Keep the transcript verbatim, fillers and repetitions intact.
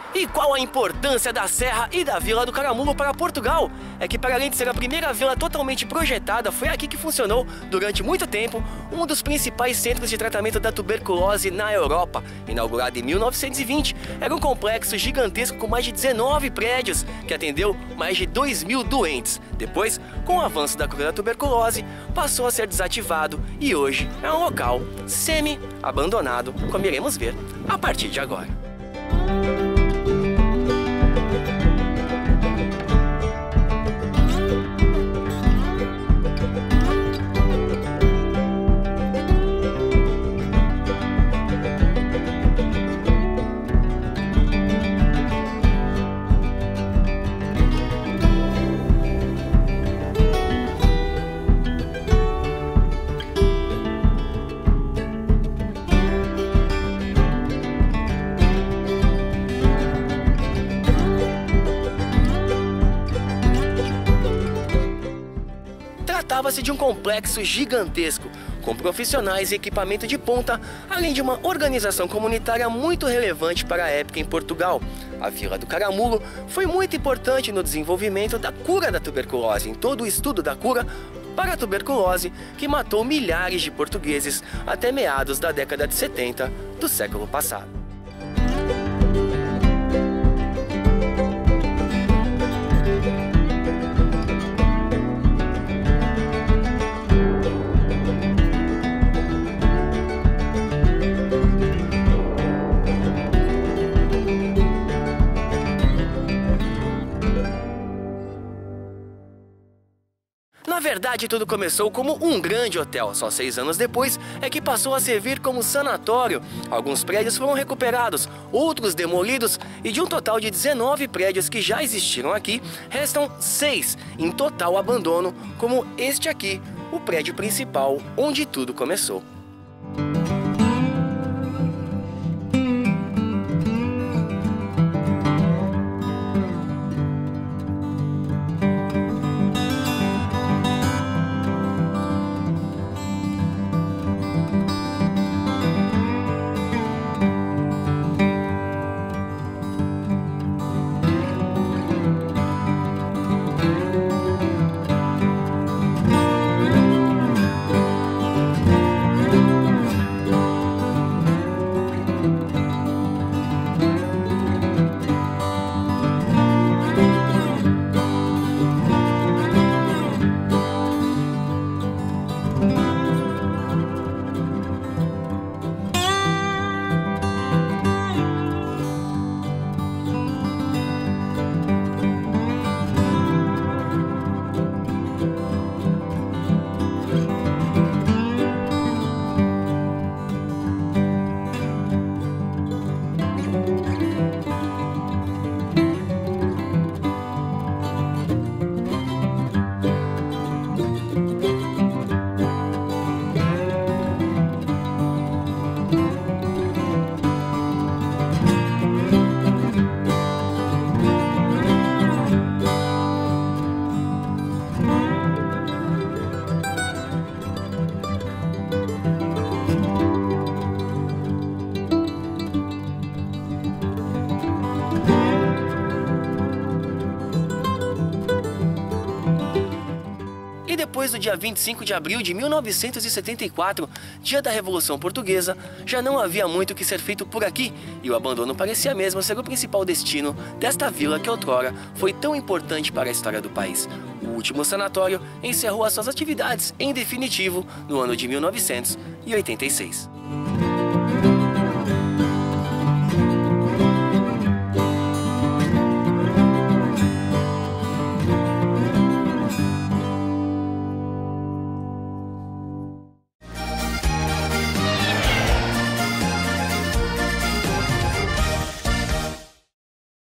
E qual a importância da Serra e da Vila do Caramulo para Portugal? É que, para além de ser a primeira vila totalmente projetada, foi aqui que funcionou, durante muito tempo, um dos principais centros de tratamento da tuberculose na Europa. Inaugurado em mil novecentos e vinte, era um complexo gigantesco com mais de dezenove prédios, que atendeu mais de dois mil doentes. Depois, com o avanço da cura da tuberculose, passou a ser desativado e hoje é um local semi-abandonado, como iremos ver a partir de agora. Tratava-se de um complexo gigantesco, com profissionais e equipamento de ponta, além de uma organização comunitária muito relevante para a época em Portugal. A Vila do Caramulo foi muito importante no desenvolvimento da cura da tuberculose, em todo o estudo da cura para a tuberculose, que matou milhares de portugueses até meados da década de setenta do século passado. Na verdade, tudo começou como um grande hotel. Só seis anos depois é que passou a servir como sanatório. Alguns prédios foram recuperados, outros demolidos, e de um total de dezenove prédios que já existiram aqui, restam seis em total abandono, como este aqui, o prédio principal onde tudo começou. Depois do dia vinte e cinco de abril de mil novecentos e setenta e quatro, dia da Revolução Portuguesa, já não havia muito o que ser feito por aqui, e o abandono parecia mesmo ser o principal destino desta vila que outrora foi tão importante para a história do país. O último sanatório encerrou as suas atividades em definitivo no ano de mil novecentos e oitenta e seis.